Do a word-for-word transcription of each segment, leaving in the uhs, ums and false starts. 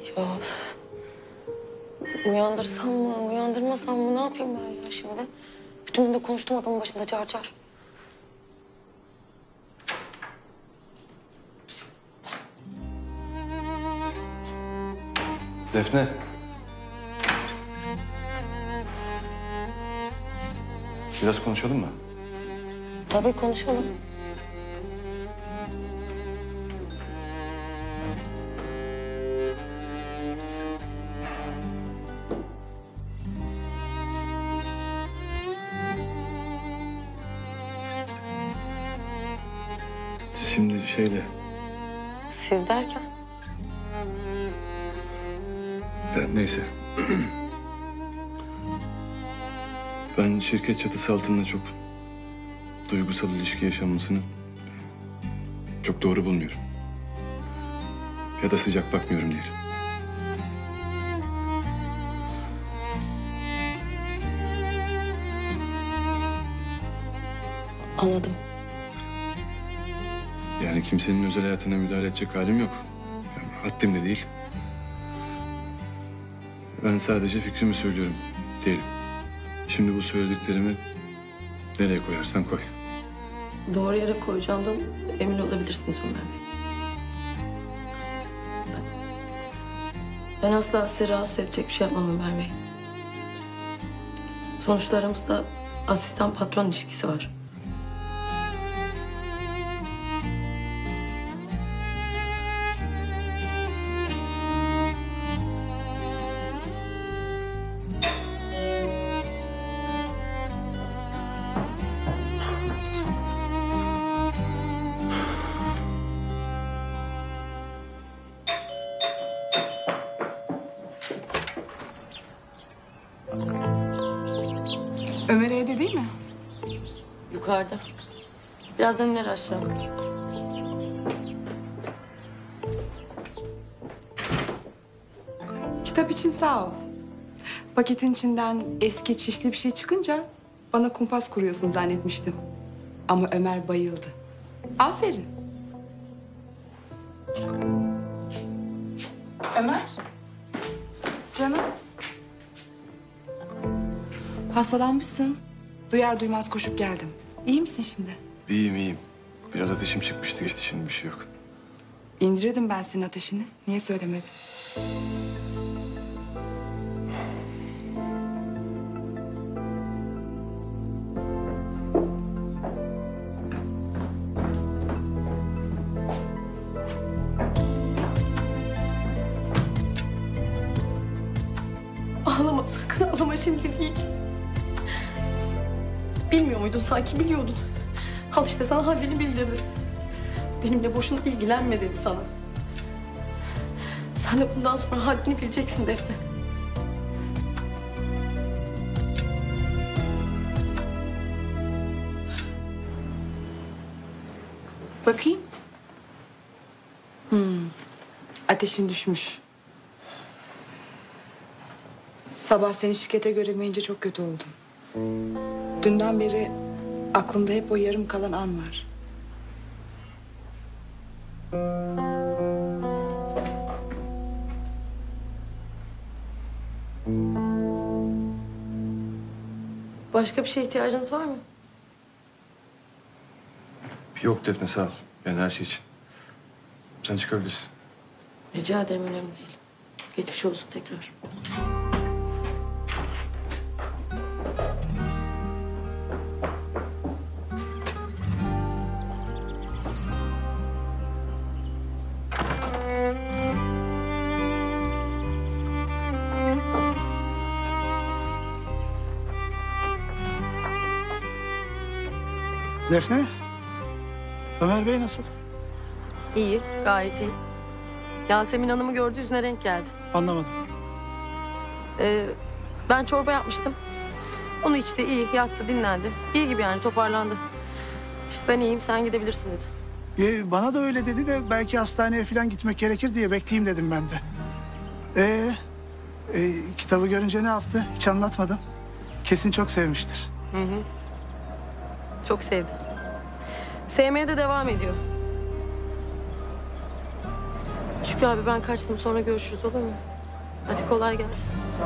Ya uyandırsam mı, uyandırmasam mı ne yapayım ben ya şimdi? Bütün gün de konuştum adamın başında car car. Defne. Biraz konuşalım mı? Tabii konuşalım. Şimdi şeyle... Siz derken? Ben, neyse. Ben şirket çatısı altında çok duygusal ilişki yaşanmasını çok doğru bulmuyorum. Ya da sıcak bakmıyorum diyelim. Anladım. Yani kimsenin özel hayatına müdahale edecek halim yok. Yani haddim de değil. Ben sadece fikrimi söylüyorum diyelim. Şimdi bu söylediklerimi nereye koyarsan koy. Doğru yere koyacağımdan emin olabilirsiniz Ömer Bey. Ben, ben asla sizi rahatsız edecek bir şey yapmam Ömer Bey. Sonuçta aramızda asistan patron ilişkisi var. Ömer evde değil mi? Yukarıda. Birazdan iner aşağı. Kitap için sağ ol. Paketin içinden eski çişli bir şey çıkınca bana kumpas kuruyorsun zannetmiştim. Ama Ömer bayıldı. Aferin. Ömer. Canım. Hastalanmışsın. Duyar duymaz koşup geldim. İyi misin şimdi? İyiyim iyiyim. Biraz ateşim çıkmıştı geçti, şimdi bir şey yok. İndirirdim ben senin ateşini. Niye söylemedin? Ağlama sakın ağlama şimdi değil. Bilmiyor muydun sanki biliyordun. Al işte sana haddini bildirdi. Benimle boşuna ilgilenme dedi sana. Sen de bundan sonra haddini bileceksin Defne. Bakayım. Hmm. Ateşin düşmüş. Sabah seni şirkete göremeyince çok kötü oldum. Dünden beri aklımda hep o yarım kalan an var. Başka bir şeye ihtiyacınız var mı? Yok Defne, sağ ol. Yani her şey için. Sen çıkabilirsin. Rica ederim, önemli değil. Geçmiş olsun tekrar. Defne, Ömer Bey nasıl? İyi, gayet iyi. Yasemin Hanım'ı gördü, yüzüne renk geldi. Anlamadım. Ee, ben çorba yapmıştım. Onu içti, iyi, yattı, dinlendi. İyi gibi yani, toparlandı. İşte ben iyiyim, sen gidebilirsin dedi. Ee, bana da öyle dedi de belki hastaneye falan gitmek gerekir diye bekleyeyim dedim ben de. Ee, e, kitabı görünce ne yaptı? Hiç anlatmadın. Kesin çok sevmiştir. Hı hı. Çok sevdi. Sevmeye de devam ediyor. Şükrü abi ben kaçtım, sonra görüşürüz olur mu? Hadi kolay gelsin.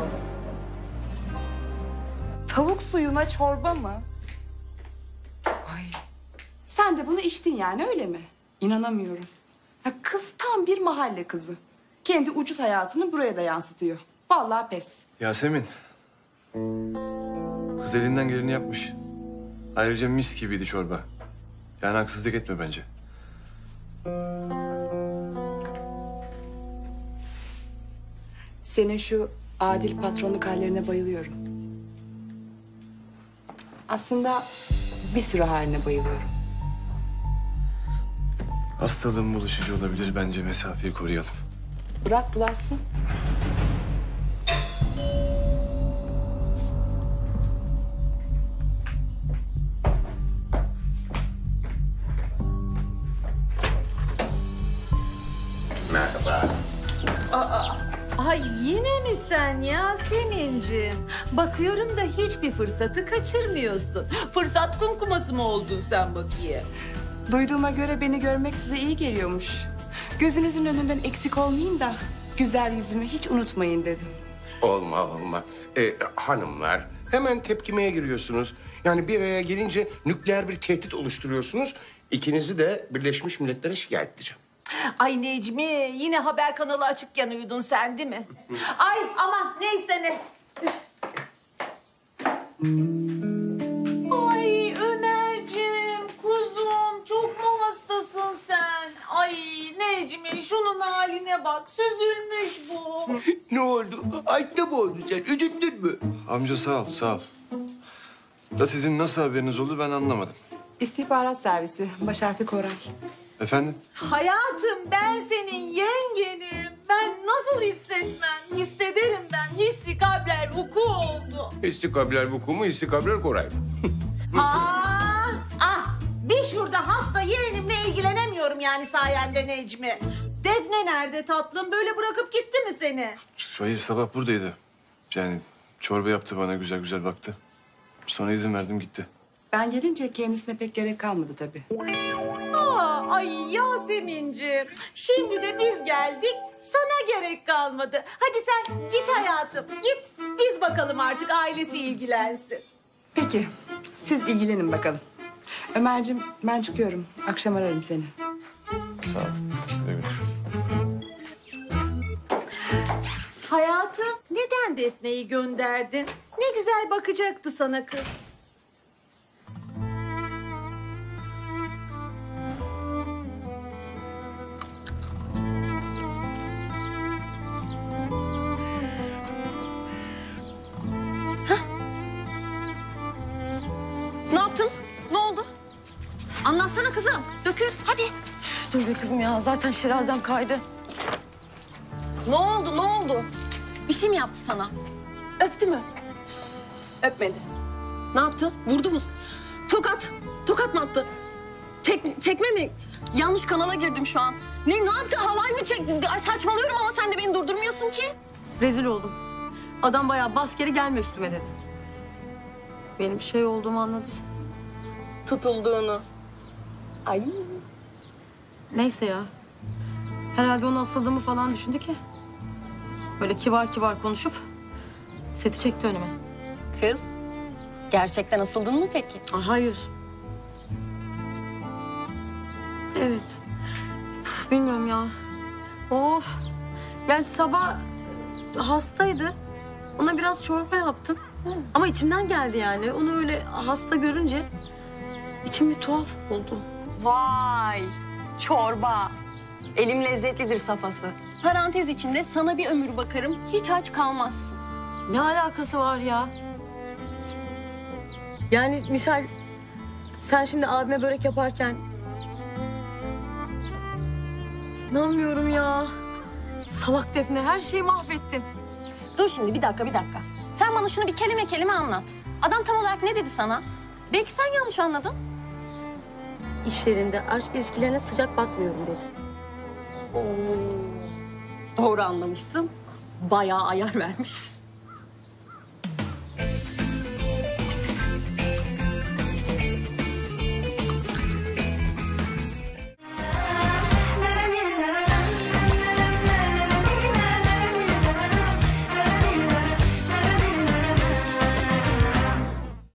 Tavuk suyuna çorba mı? Ay. Sen de bunu içtin yani öyle mi? İnanamıyorum. Ya kız tam bir mahalle kızı. Kendi ucuz hayatını buraya da yansıtıyor. Vallahi pes. Yasemin. Kız elinden geleni yapmış. Ayrıca mis gibiydi çorba. Yani haksızlık etme bence. Senin şu adil patronluk hallerine bayılıyorum. Aslında bir sürü haline bayılıyorum. Hastalığın bulaşıcı olabilir. Bence mesafeyi koruyalım. Bırak bulaşsın. Merhaba. Ay yine mi sen Yasemin'cim? Bakıyorum da hiçbir fırsatı kaçırmıyorsun. Fırsat kumkuması mı oldun sen bakayım? Duyduğuma göre beni görmek size iyi geliyormuş. Gözünüzün önünden eksik olmayayım da güzel yüzümü hiç unutmayın dedim. Olma olma. Ee, hanımlar hemen tepkimeye giriyorsunuz. Yani bir araya gelince nükleer bir tehdit oluşturuyorsunuz. İkinizi de Birleşmiş Milletler'e şikayet edeceğim. Ay Necmi yine haber kanalı açıkken uyudun sen değil mi? Ay aman neyse ne. Üf. Ay Ömerciğim kuzum çok mu hastasın sen? Ay Necmi şunun haline bak süzülmüş bu. Ne oldu? Ayıpta mı oldu sen? Üzüldün mü? Amca sağ ol, sağ ol. Da sizin nasıl haberiniz oldu ben anlamadım. İstihbarat servisi, baş harfi Koray. Efendim? Hayatım ben senin yengenim. Ben nasıl hissetmem? Hissederim ben. Hissi kabler vuku oldu. İstikabler vuku mu, istikabler Koray mı? Aa, ah, bir şurada hasta yeğenimle ilgilenemiyorum yani sayende Necmi. Defne nerede tatlım? Böyle bırakıp gitti mi seni? Hayır sabah buradaydı. Yani çorba yaptı bana güzel güzel baktı. Sonra izin verdim gitti. Ben gelince kendisine pek gerek kalmadı tabii. Aa, ay Yasemin'ciğim. Şimdi de biz geldik. Sana gerek kalmadı. Hadi sen git hayatım. Git. Biz bakalım artık ailesi ilgilensin. Peki, siz ilgilenin bakalım. Ömerciğim, ben çıkıyorum. Akşam ararım seni. Sağ ol. Evet. Hayatım neden Defne'yi gönderdin? Ne güzel bakacaktı sana kız. Ne yaptın? Ne oldu? Anlatsana kızım. Dökül hadi. Dur be kızım ya, zaten şirazem kaydı. Ne oldu, ne oldu? Bir şey mi yaptı sana? Öptü mü? Öpmedi. Ne yaptı? Vurdu mu? Tokat. Tokat mı attı? Tek, tekme mi? Yanlış kanala girdim şu an. Ne, ne yaptı? Halay mı çekti? Ay saçmalıyorum ama sen de beni durdurmuyorsun ki. Rezil oldum. Adam bayağı bas geri gelme üstüme dedi. Benim şey olduğumu anladı. Tutulduğunu. Ay. Neyse ya. Herhalde ona asıldığımı falan düşündü ki. Böyle kibar kibar konuşup seti çekti önüme. Kız, gerçekten asıldın mı peki? Aa, hayır. Evet. Üf, bilmiyorum ya. Of. Yani sabah hastaydı. Ona biraz çorba yaptım. Ama içimden geldi yani. Onu öyle hasta görünce içim bir tuhaf oldu. Vay, çorba. Elim lezzetlidir safası. Parantez içinde sana bir ömür bakarım, hiç aç kalmazsın. Ne alakası var ya? Yani misal sen şimdi abime börek yaparken... İnanmıyorum ya. Salak Defne, her şeyi mahvettin. Dur şimdi bir dakika, bir dakika. Sen bana şunu bir kelime kelime anlat. Adam tam olarak ne dedi sana? Belki sen yanlış anladın. İş yerinde aşk ilişkilerine sıcak bakmıyorum dedi. Oo. Doğru anlamışsın. Bayağı ayar vermiş.